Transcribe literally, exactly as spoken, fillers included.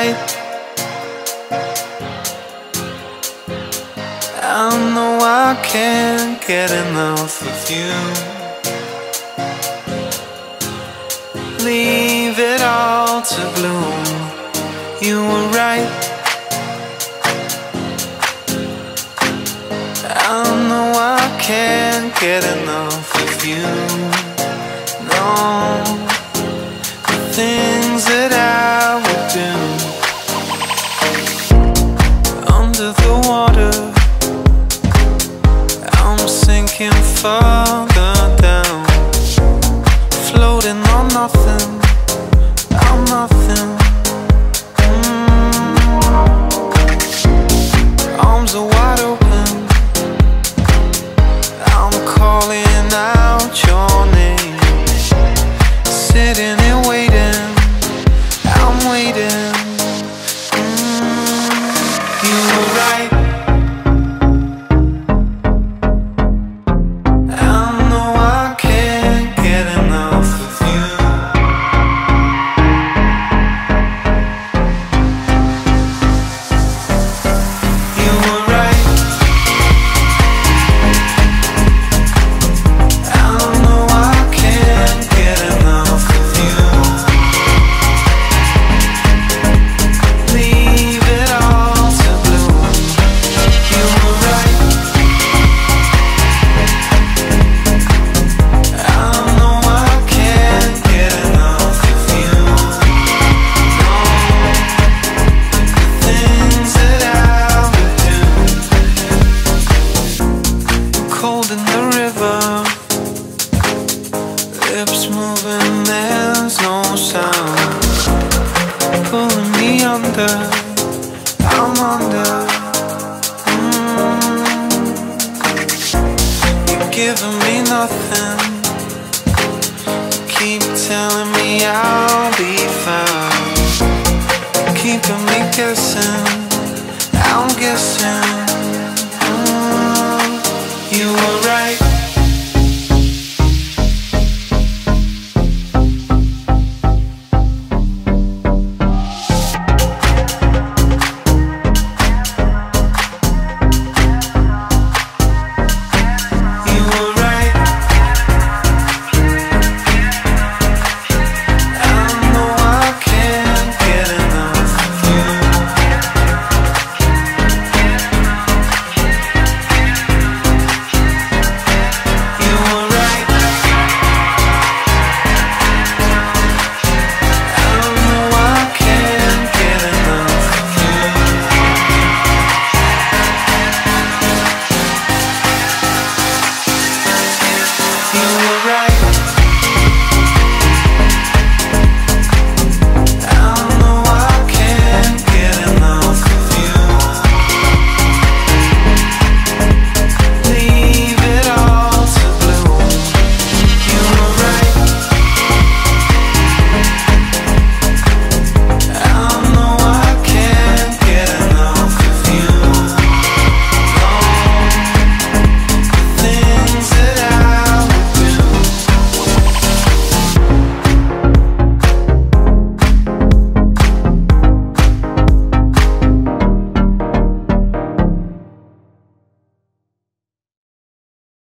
right. I know I can't get enough of you. Leave it all to bloom. You were right. I know I can't get enough of you. No, the things that I would do under the water. I'm sinking further down, floating on nothing. I'm nothing. mm. Arms are wide open. I'm calling out your name, sitting here waiting. I'm waiting. mm. You were right. Lips moving, there's no sound, pulling me under. I'm under. mm. You're giving me nothing. You keep telling me I'll be found, keeping me guessing. I'm guessing. mm. You were right.